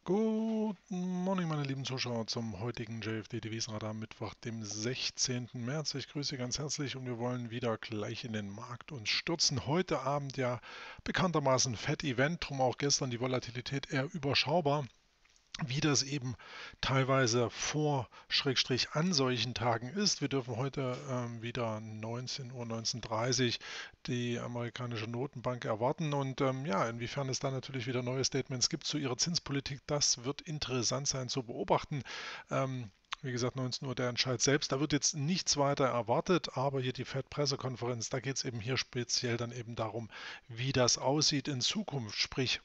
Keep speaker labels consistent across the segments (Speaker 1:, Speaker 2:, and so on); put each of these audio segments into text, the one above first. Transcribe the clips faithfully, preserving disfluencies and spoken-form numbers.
Speaker 1: Guten Morgen, meine lieben Zuschauer, zum heutigen J F D-Devisenradar am Mittwoch, dem sechzehnten März. Ich grüße Sie ganz herzlich und wir wollen wieder gleich in den Markt uns stürzen. Heute Abend ja bekanntermaßen Fed-Event, drum auch gestern die Volatilität eher überschaubar, wie das eben teilweise vor Schrägstrich an solchen Tagen ist. Wir dürfen heute ähm, wieder neunzehn Uhr, neunzehn Uhr dreißig die amerikanische Notenbank erwarten und ähm, ja, inwiefern es da natürlich wieder neue Statements gibt zu ihrer Zinspolitik, das wird interessant sein zu beobachten. Ähm, wie gesagt, neunzehn Uhr der Entscheid selbst. Da wird jetzt nichts weiter erwartet, aber hier die Fed-Pressekonferenz, da geht es eben hier speziell dann eben darum, wie das aussieht in Zukunft. Sprich,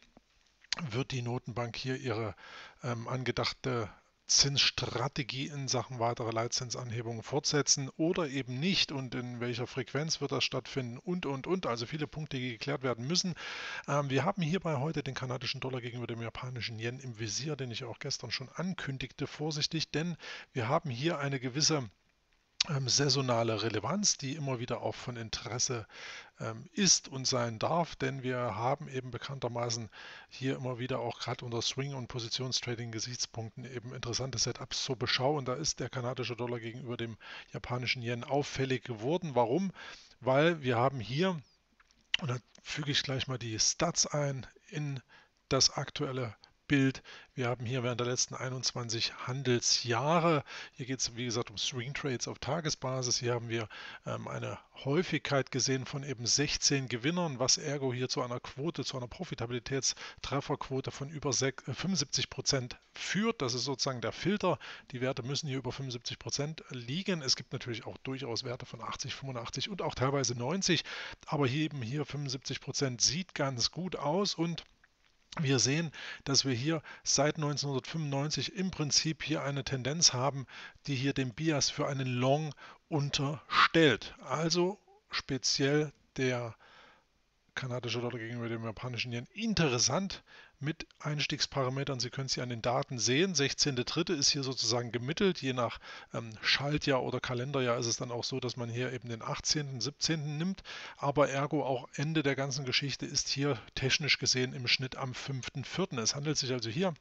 Speaker 1: wird die Notenbank hier ihre ähm, angedachte Zinsstrategie in Sachen weitere Leitzinsanhebungen fortsetzen oder eben nicht und in welcher Frequenz wird das stattfinden und, und, und. Also viele Punkte, die geklärt werden müssen. Ähm, wir haben hierbei heute den kanadischen Dollar gegenüber dem japanischen Yen im Visier, den ich auch gestern schon ankündigte, vorsichtig, denn wir haben hier eine gewisse ähm, saisonale Relevanz, die immer wieder auch von Interesse ähm, ist und sein darf, denn wir haben eben bekanntermaßen hier immer wieder auch gerade unter Swing- und Positionstrading-Gesichtspunkten eben interessante Setups zur Beschau und da ist der kanadische Dollar gegenüber dem japanischen Yen auffällig geworden. Warum? Weil wir haben hier, und da füge ich gleich mal die Stats ein in das aktuelle Bild. Wir haben hier während der letzten einundzwanzig Handelsjahre, hier geht es wie gesagt um Swing Trades auf Tagesbasis, hier haben wir ähm, eine Häufigkeit gesehen von eben sechzehn Gewinnern, was ergo hier zu einer Quote, zu einer Profitabilitätstrefferquote von über fünfundsiebzig Prozent führt. Das ist sozusagen der Filter. Die Werte müssen hier über fünfundsiebzig Prozent liegen. Es gibt natürlich auch durchaus Werte von achtzig, fünfundachtzig und auch teilweise neunzig, aber hier eben hier fünfundsiebzig Prozent sieht ganz gut aus und wir sehen, dass wir hier seit neunzehnhundertfünfundneunzig im Prinzip hier eine Tendenz haben, die hier den Bias für einen Long unterstellt. Also speziell der kanadische Dollar gegenüber dem japanischen Yen interessant mit Einstiegsparametern. Sie können sie an den Daten sehen. sechzehnter dritter ist hier sozusagen gemittelt. Je nach ähm, Schaltjahr oder Kalenderjahr ist es dann auch so, dass man hier eben den achtzehnten, siebzehnten nimmt. Aber ergo auch Ende der ganzen Geschichte ist hier technisch gesehen im Schnitt am fünften vierten Es handelt sich also hier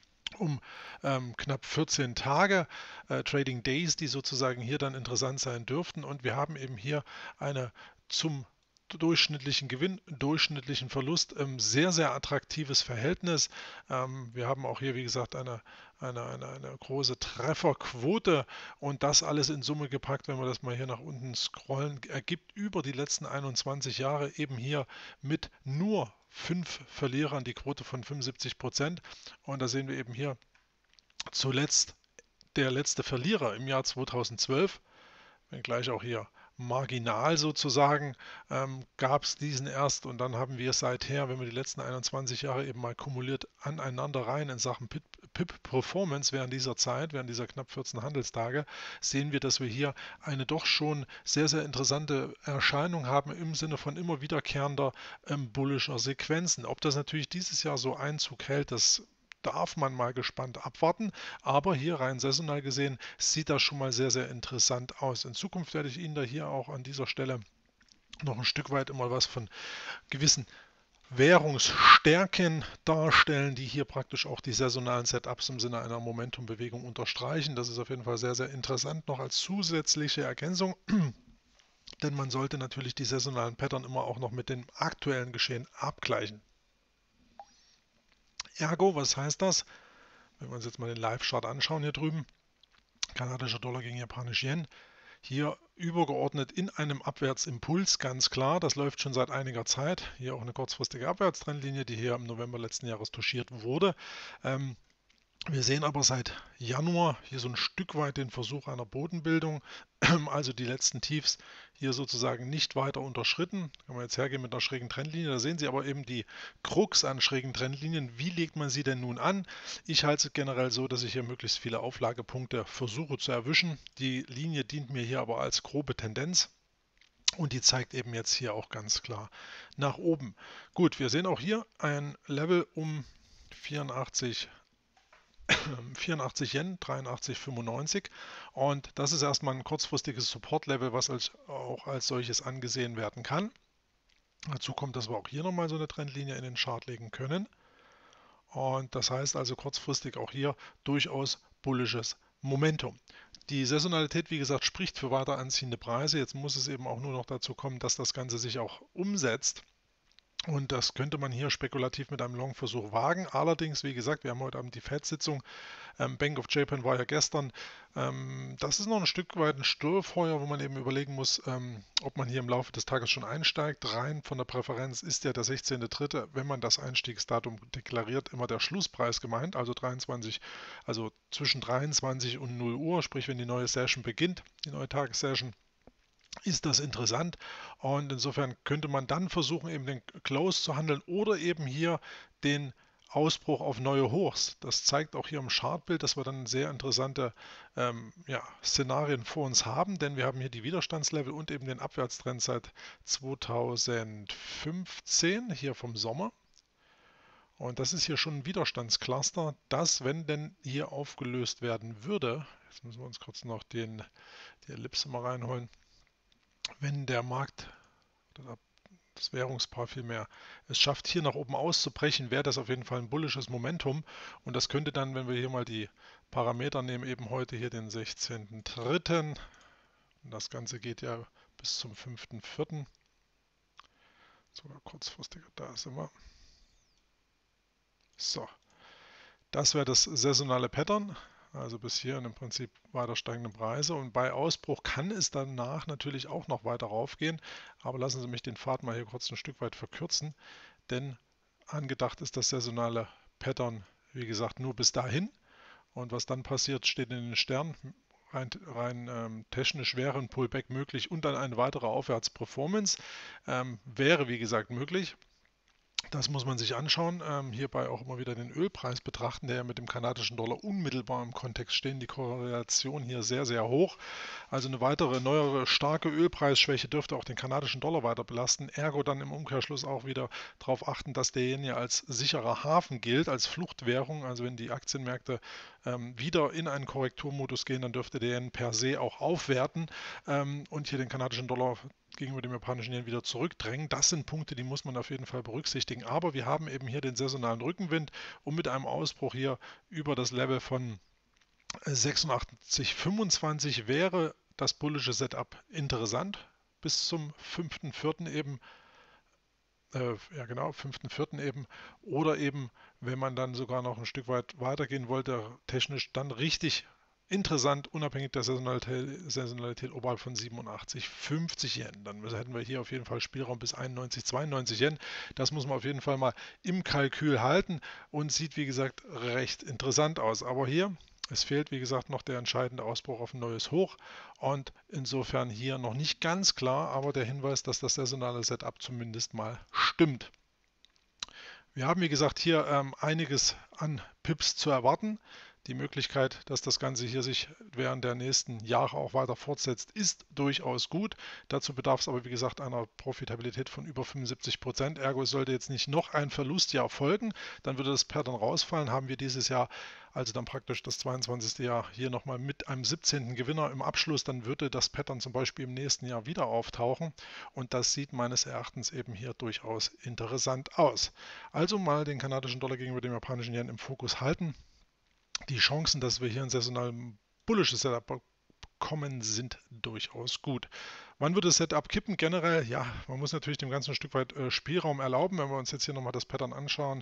Speaker 1: um ähm, knapp vierzehn Tage, äh, Trading Days, die sozusagen hier dann interessant sein dürften. Und wir haben eben hier eine zum durchschnittlichen Gewinn, durchschnittlichen Verlust, ähm, sehr, sehr attraktives Verhältnis. Ähm, wir haben auch hier, wie gesagt, eine, eine, eine, eine große Trefferquote und das alles in Summe gepackt, wenn wir das mal hier nach unten scrollen, ergibt über die letzten einundzwanzig Jahre eben hier mit nur fünf Verlierern die Quote von fünfundsiebzig Prozent. Und da sehen wir eben hier zuletzt der letzte Verlierer im Jahr zweitausendzwölf, wenngleich auch hier marginal sozusagen, ähm, gab es diesen erst und dann haben wir seither, wenn wir die letzten einundzwanzig Jahre eben mal kumuliert aneinander rein in Sachen P I P-Performance während dieser Zeit, während dieser knapp vierzehn Handelstage, sehen wir, dass wir hier eine doch schon sehr, sehr interessante Erscheinung haben im Sinne von immer wiederkehrender ähm, bullischer Sequenzen. Ob das natürlich dieses Jahr so Einzug hält, das darf man mal gespannt abwarten. Aber hier rein saisonal gesehen sieht das schon mal sehr, sehr interessant aus. In Zukunft werde ich Ihnen da hier auch an dieser Stelle noch ein Stück weit immer was von gewissen Währungsstärken darstellen, die hier praktisch auch die saisonalen Setups im Sinne einer Momentumbewegung unterstreichen. Das ist auf jeden Fall sehr, sehr interessant noch als zusätzliche Ergänzung. Denn man sollte natürlich die saisonalen Pattern immer auch noch mit dem aktuellen Geschehen abgleichen. Ergo, was heißt das? Wenn wir uns jetzt mal den Live-Chart anschauen hier drüben, kanadischer Dollar gegen japanisch Yen, hier übergeordnet in einem Abwärtsimpuls, ganz klar, das läuft schon seit einiger Zeit. Hier auch eine kurzfristige Abwärtstrendlinie, die hier im November letzten Jahres touchiert wurde. Ähm, Wir sehen aber seit Januar hier so ein Stück weit den Versuch einer Bodenbildung, also die letzten Tiefs hier sozusagen nicht weiter unterschritten. Kann man jetzt hergehen mit einer schrägen Trendlinie. Da sehen Sie aber eben die Krux an schrägen Trendlinien. Wie legt man sie denn nun an? Ich halte es generell so, dass ich hier möglichst viele Auflagepunkte versuche zu erwischen. Die Linie dient mir hier aber als grobe Tendenz. Und die zeigt eben jetzt hier auch ganz klar nach oben. Gut, wir sehen auch hier ein Level um vierundachtzig vierundachtzig Yen, dreiundachtzig Komma fünfundneunzig und das ist erstmal ein kurzfristiges Support-Level, was als, auch als solches angesehen werden kann. Dazu kommt, dass wir auch hier nochmal so eine Trendlinie in den Chart legen können Und das heißt also kurzfristig auch hier durchaus bullisches Momentum. Die Saisonalität, wie gesagt, spricht für weiter anziehende Preise. Jetzt muss es eben auch nur noch dazu kommen, dass das Ganze sich auch umsetzt. Und das könnte man hier spekulativ mit einem Long-Versuch wagen. Allerdings, wie gesagt, wir haben heute Abend die Fed-Sitzung. Ähm, Bank of Japan war ja gestern. Ähm, das ist noch ein Stück weit ein Störfeuer, wo man eben überlegen muss, ähm, ob man hier im Laufe des Tages schon einsteigt. Rein von der Präferenz ist ja der sechzehnte dritte, wenn man das Einstiegsdatum deklariert, immer der Schlusspreis gemeint, also dreiundzwanzig, also zwischen dreiundzwanzig und null Uhr, sprich wenn die neue Session beginnt, die neue Tagessession. Ist das interessant, und insofern könnte man dann versuchen, eben den Close zu handeln oder eben hier den Ausbruch auf neue Hochs. Das zeigt auch hier im Chartbild, dass wir dann sehr interessante ähm, ja, Szenarien vor uns haben, denn wir haben hier die Widerstandslevel und eben den Abwärtstrend seit zweitausendfünfzehn, hier vom Sommer. Und das ist hier schon ein Widerstandscluster, das, wenn denn hier aufgelöst werden würde, jetzt müssen wir uns kurz noch den, die Ellipse mal reinholen, wenn der Markt, das Währungspaar vielmehr, es schafft, hier nach oben auszubrechen, wäre das auf jeden Fall ein bullisches Momentum. Und das könnte dann, wenn wir hier mal die Parameter nehmen, eben heute hier den sechzehnten dritten Das Ganze geht ja bis zum fünften vierten Sogar kurzfristiger, da sind wir. So, das wäre das saisonale Pattern. Also bis hierhin im Prinzip weiter steigende Preise, und bei Ausbruch kann es danach natürlich auch noch weiter raufgehen, aber lassen Sie mich den Pfad mal hier kurz ein Stück weit verkürzen, denn angedacht ist das saisonale Pattern, wie gesagt, nur bis dahin, und was dann passiert, steht in den Sternen. Rein, rein ähm, technisch wäre ein Pullback möglich und dann eine weitere Aufwärtsperformance ähm, wäre, wie gesagt, möglich. Das muss man sich anschauen. Ähm, hierbei auch immer wieder den Ölpreis betrachten, der ja mit dem kanadischen Dollar unmittelbar im Kontext steht. Die Korrelation hier sehr, sehr hoch. Also eine weitere, neuere, starke Ölpreisschwäche dürfte auch den kanadischen Dollar weiter belasten. Ergo dann im Umkehrschluss auch wieder darauf achten, dass der Yen ja als sicherer Hafen gilt, als Fluchtwährung. Also wenn die Aktienmärkte ähm, wieder in einen Korrekturmodus gehen, dann dürfte der Yen per se auch aufwerten ähm, und hier den kanadischen Dollar gegenüber dem japanischen Yen wieder zurückdrängen. Das sind Punkte, die muss man auf jeden Fall berücksichtigen. Aber wir haben eben hier den saisonalen Rückenwind, und mit einem Ausbruch hier über das Level von sechsundachtzig Komma fünfundzwanzig wäre das bullische Setup interessant. Bis zum fünften vierten eben, äh, ja genau, fünften vierten eben, oder eben, wenn man dann sogar noch ein Stück weit weitergehen wollte, technisch dann richtig interessant, unabhängig der Saisonalität, Saisonalität oberhalb von siebenundachtzig Komma fünfzig Yen. Dann hätten wir hier auf jeden Fall Spielraum bis einundneunzig, zweiundneunzig Yen. Das muss man auf jeden Fall mal im Kalkül halten und sieht, wie gesagt, recht interessant aus. Aber hier, es fehlt, wie gesagt, noch der entscheidende Ausbruch auf ein neues Hoch, und insofern hier noch nicht ganz klar, aber der Hinweis, dass das saisonale Setup zumindest mal stimmt. Wir haben, wie gesagt, hier ähm, einiges an Pips zu erwarten. Die Möglichkeit, dass das Ganze hier sich während der nächsten Jahre auch weiter fortsetzt, ist durchaus gut. Dazu bedarf es aber, wie gesagt, einer Profitabilität von über fünfundsiebzig Prozent. Ergo, es sollte jetzt nicht noch ein Verlustjahr folgen, dann würde das Pattern rausfallen. Haben wir dieses Jahr, also dann praktisch das zweiundzwanzigste Jahr, hier nochmal mit einem siebzehnten Gewinner im Abschluss, dann würde das Pattern zum Beispiel im nächsten Jahr wieder auftauchen, und das sieht meines Erachtens eben hier durchaus interessant aus. Also mal den kanadischen Dollar gegenüber dem japanischen Yen im Fokus halten. Die Chancen, dass wir hier ein saisonal bullisches Setup bekommen, sind durchaus gut. Wann wird das Setup kippen? Generell, ja, man muss natürlich dem Ganzen ein Stück weit äh, Spielraum erlauben. Wenn wir uns jetzt hier nochmal das Pattern anschauen,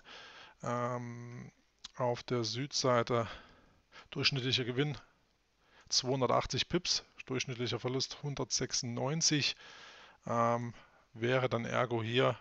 Speaker 1: ähm, auf der Südseite durchschnittlicher Gewinn zweihundertachtzig Pips, durchschnittlicher Verlust hundertsechsundneunzig, ähm, wäre dann ergo hier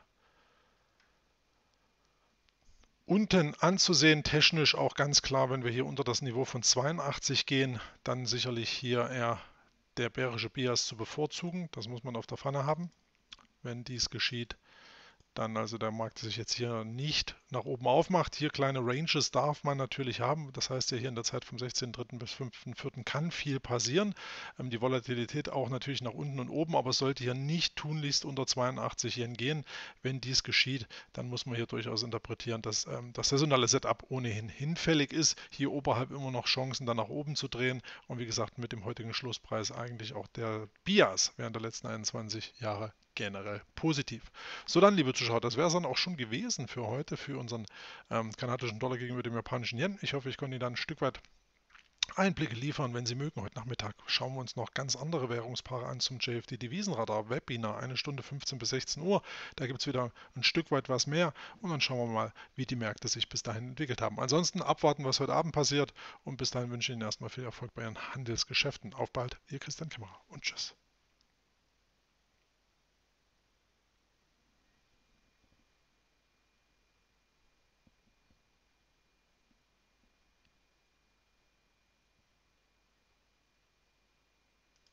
Speaker 1: unten anzusehen, technisch auch ganz klar, wenn wir hier unter das Niveau von zweiundachtzig gehen, dann sicherlich hier eher der bärische Bias zu bevorzugen. Das muss man auf der Pfanne haben, wenn dies geschieht. Dann also der Markt sich jetzt hier nicht nach oben aufmacht. Hier kleine Ranges darf man natürlich haben. Das heißt ja, hier in der Zeit vom sechzehnten dritten bis fünften vierten kann viel passieren. Ähm, die Volatilität auch natürlich nach unten und oben, aber es sollte hier nicht tunlichst unter zweiundachtzig Yen gehen. Wenn dies geschieht, dann muss man hier durchaus interpretieren, dass ähm, das saisonale Setup ohnehin hinfällig ist. Hier oberhalb immer noch Chancen, dann nach oben zu drehen. Und wie gesagt, mit dem heutigen Schlusspreis eigentlich auch der Bias während der letzten einundzwanzig Jahre generell positiv. So dann, liebe Zuschauer, das wäre es dann auch schon gewesen für heute, für unseren ähm, kanadischen Dollar gegenüber dem japanischen Yen. Ich hoffe, ich konnte Ihnen dann ein Stück weit Einblicke liefern, wenn Sie mögen. Heute Nachmittag schauen wir uns noch ganz andere Währungspaare an zum J F D Devisenradar Webinar, eine Stunde fünfzehn bis sechzehn Uhr. Da gibt es wieder ein Stück weit was mehr und dann schauen wir mal, wie die Märkte sich bis dahin entwickelt haben. Ansonsten abwarten, was heute Abend passiert und bis dahin wünsche ich Ihnen erstmal viel Erfolg bei Ihren Handelsgeschäften. Auf bald, Ihr Christian Kämmerer und tschüss.